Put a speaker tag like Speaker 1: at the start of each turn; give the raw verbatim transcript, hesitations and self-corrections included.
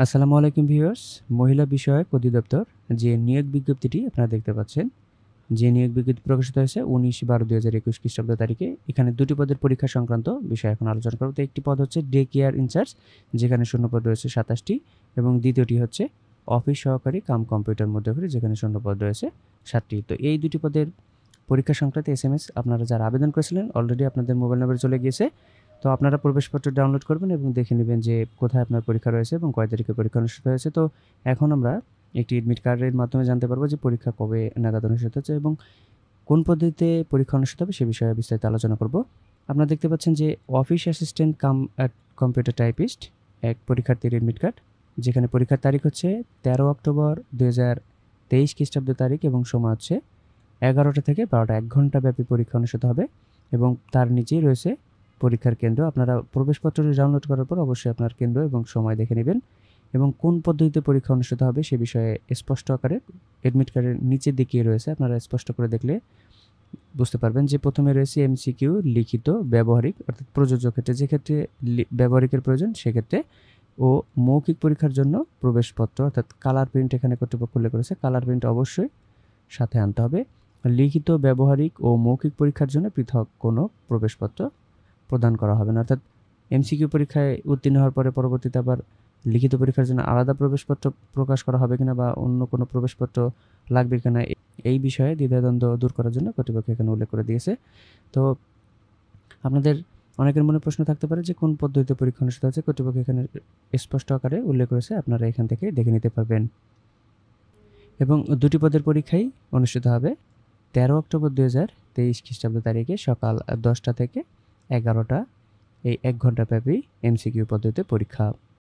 Speaker 1: আসসালামু আলাইকুম ভিউয়ার্স, মহিলা বিষয়ক অধিদপ্তর যে নিয়োগ বিজ্ঞপ্তিটি আপনারা দেখতে পাচ্ছেন, যে নিয়োগ বিজ্ঞপ্তি প্রকাশিত হয়েছে উনিশ বারো দুই হাজার একুশ খ্রিস্টাব্দ তারিখে। এখানে দুটি পদের পরীক্ষা সংক্রান্ত বিষয় এখন আলোচনা করব। তো একটি পদ হচ্ছে ডে কেয়ার ইনচার্জ, যেখানে শূন্যপদ রয়েছে সাতাশটি, এবং দ্বিতীয়টি হচ্ছে অফিস সহকারী কাম কম্পিউটার মধ্যকারী, যেখানে শূন্যপদ রয়েছে সাতটি। তো এই দুটি পদের পরীক্ষা সংক্রান্ত এস এম এস আপনারা যারা আবেদন করেছিলেন অলরেডি আপনাদের মোবাইল নাম্বারে চলে গিয়েছে। তো আপনারা প্রবেশপত্র ডাউনলোড করবেন এবং দেখে নেবেন যে কোথায় আপনার পরীক্ষা রয়েছে এবং কয় তারিখে পরীক্ষা অনুষ্ঠিত হয়েছে। তো এখন আমরা একটি এডমিট কার্ডের মাধ্যমে জানতে পারবো যে পরীক্ষা কবে নাগাদ অনুষ্ঠিত হচ্ছে এবং কোন পদ্ধতিতে পরীক্ষা অনুষ্ঠিত হবে সে বিষয়ে বিস্তারিত আলোচনা করব। আপনারা দেখতে পাচ্ছেন যে office assistant cum computer typist এক পরীক্ষার্থীর এডমিট কার্ড, যেখানে পরীক্ষার তারিখ হচ্ছে তেরো অক্টোবর দুই হাজার তেইশ খ্রিস্টাব্দ তারিখ এবং সময় হচ্ছে এগারোটা থেকে বারোটা, এক ঘন্টা ব্যাপী পরীক্ষা অনুষ্ঠিত হবে এবং তার নিচেই রয়েছে পরীক্ষার কেন্দ্র। আপনারা প্রবেশপত্রটি ডাউনলোড করার পর অবশ্যই আপনার কেন্দ্র এবং সময় দেখে নেবেন এবং কোন পদ্ধতিতে পরীক্ষা অনুষ্ঠিত হবে সে বিষয়ে স্পষ্ট আকারে এডমিট কার্ডের নিচে দিকেই রয়েছে। আপনারা স্পষ্ট করে দেখলে বুঝতে পারবেন যে প্রথমে রয়েছে এমসিকিউ, লিখিত, ব্যবহারিক অর্থাৎ প্রযোজ্য ক্ষেত্রে, যে ক্ষেত্রে ব্যবহারিকের প্রয়োজন সেক্ষেত্রে, ও মৌখিক পরীক্ষার জন্য প্রবেশপত্র অর্থাৎ কালার প্রিন্ট এখানে কর্তৃপক্ষ উল্লেখ করেছে, কালার প্রিন্ট অবশ্যই সাথে আনতে হবে। লিখিত, ব্যবহারিক ও মৌখিক পরীক্ষার জন্য পৃথক কোনো প্রবেশপত্র প্রদান করা হবে না। অর্থাৎ এমসিকিউ পরীক্ষায় উত্তীর্ণ হওয়ার পরে পরবর্তীতে আবার লিখিত পরীক্ষার জন্য আলাদা প্রবেশপত্র প্রকাশ করা হবে কিনা বা অন্য কোনো প্রবেশপত্র লাগবে কিনা, এই বিষয়ে দ্বিধাদ্বন্দ্ব দূর করার জন্য কর্তৃপক্ষ এখানে উল্লেখ করে দিয়েছে। তো আপনাদের অনেকের মনে প্রশ্ন থাকতে পারে যে কোন পদ্ধতিতে পরীক্ষা অনুষ্ঠিত হচ্ছে, কর্তৃপক্ষ এখানে স্পষ্ট আকারে উল্লেখ করেছে, আপনারা এখান থেকে দেখে নিতে পারবেন। এবং দুটি পদের পরীক্ষাই অনুষ্ঠিত হবে তেরো অক্টোবর দুই হাজার তেইশ খ্রিস্টাব্দ তারিখে সকাল দশটা থেকে এগারোটা, এই এক ঘন্টা ব্যাপী এমসিকিউ পদ্ধতিতে পরীক্ষা।